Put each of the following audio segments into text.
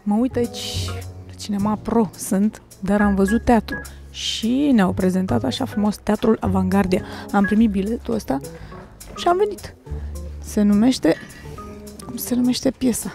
mă uit aici, Cinema Pro sunt, dar am văzut teatru. Și ne-au prezentat așa frumos Teatrul Avangardia. Am primit biletul ăsta și am venit. Se numește... Cum se numește piesa?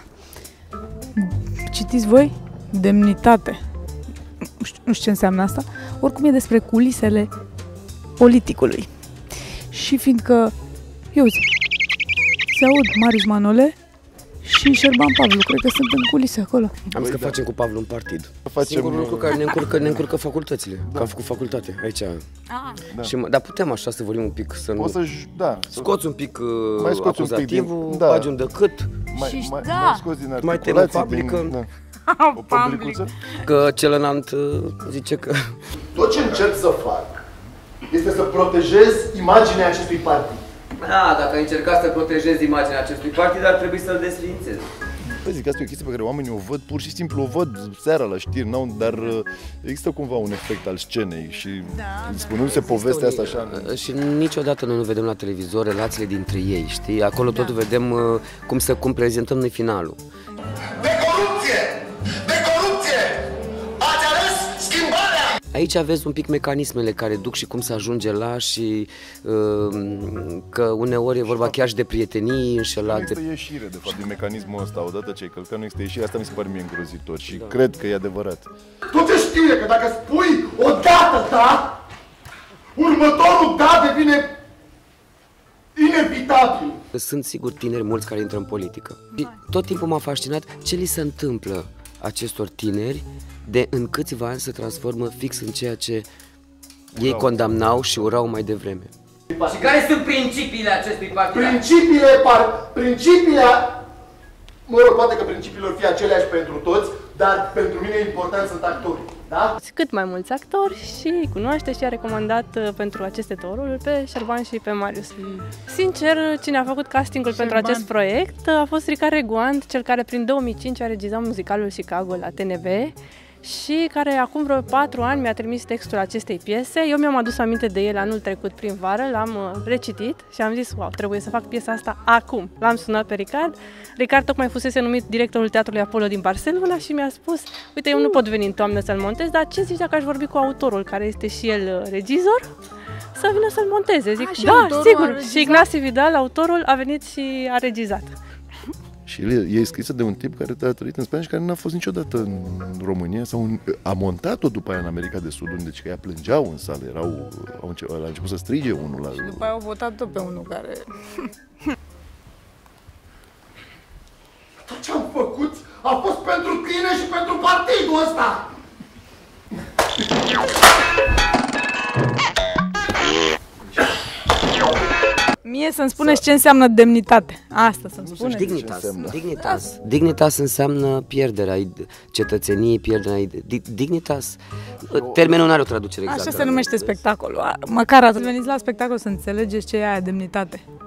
Citiți voi? Demnitate. Nu știu ce înseamnă asta. Oricum e despre culisele politicului. Și fiindcă, eu zic, se aud Marius Manole și Șerban Pavlu, cred că sunt în culise acolo. Am zis că facem cu Pavlu un partid. Facem... Singurul lucru care ne încurcă facultățile, că am făcut facultate aici. Da. Și, dar putem așa să vorbim un pic, să nu... Scoți un pic acuzativul, bagi un decât. Mai scoți din mai tem o fabrică. O fabricuță? Că celălalt zice că... Tot ce încerc să fac este să protejez imaginea acestui partid. Da, dacă ai încercat să protejezi imaginea acestui partid, ar trebui să-l desființezi. Zic, asta e o chestie pe care oamenii o văd, pur și simplu o văd seara la știri, dar există cumva un efect al scenei și spunându-se povestea asta așa... Și niciodată noi nu vedem la televizor relațiile dintre ei, știi? Acolo totul vedem cum prezentăm noi finalul. De corupție! De corupție! Ați ales schimbarea! Aici aveți un pic mecanismele care duc și cum se ajunge la și că uneori e vorba chiar și de prietenii înșelate. Nu există ieșire, de fapt, din mecanismul ăsta. Odată ce ai călcat, nu există ieșire. Asta mi se pare mie îngrozitor și cred că e adevărat. Tot ce știu e că dacă spui odată da, următorul da devine inevitabil. Sunt sigur tineri mulți care intră în politică. Și tot timpul m-a fascinat ce li se întâmplă acestor tineri de în câțiva ani se transformă fix în ceea ce ei condamnau și urau mai devreme. Și care sunt principiile acestui partid? Principiile, mă rog, poate că principiile or fi aceleași pentru toți, dar pentru mine important sunt actorii, da? Cât mai mulți actori și îi cunoaște și a recomandat pentru aceste toruri pe Șerban și pe Marius. Sincer, cine a făcut castingul pentru acest proiect a fost Ricard Reguant, cel care prin 2005 a regizat muzicalul Chicago la TNB și care acum vreo 4 ani mi-a trimis textul acestei piese. Eu mi-am adus aminte de el anul trecut prin vară, l-am recitit și am zis, wow, trebuie să fac piesa asta acum. L-am sunat pe Ricard. Ricard tocmai fusese numit directorul Teatrului Apollo din Barcelona și mi-a spus, uite, eu nu pot veni în toamnă să-l montez, dar ce zici dacă aș vorbi cu autorul, care este și el regizor, să vină să-l monteze? Zic, da, sigur. Și Ignacy Vidal, autorul, a venit și a regizat. Și e scrisă de un tip care a trăit în Spania și care n-a fost niciodată în România sau a montat-o după aia în America de Sud, unde ea plângeau în sală, a început să strige unul la... Și după aia au votat tot pe unul care... Tot ce am făcut a fost pentru tine și pentru partidul ăsta! Mie să-mi spuneți ce înseamnă demnitate. Asta să-mi spuneți. Dignitas înseamnă pierderea cetățeniei, pierderea... Dignitas, termenul nu are o traducere exactă. Așa se numește spectacolul. Măcar ați venit la spectacol să înțelegeți ce e aia demnitate.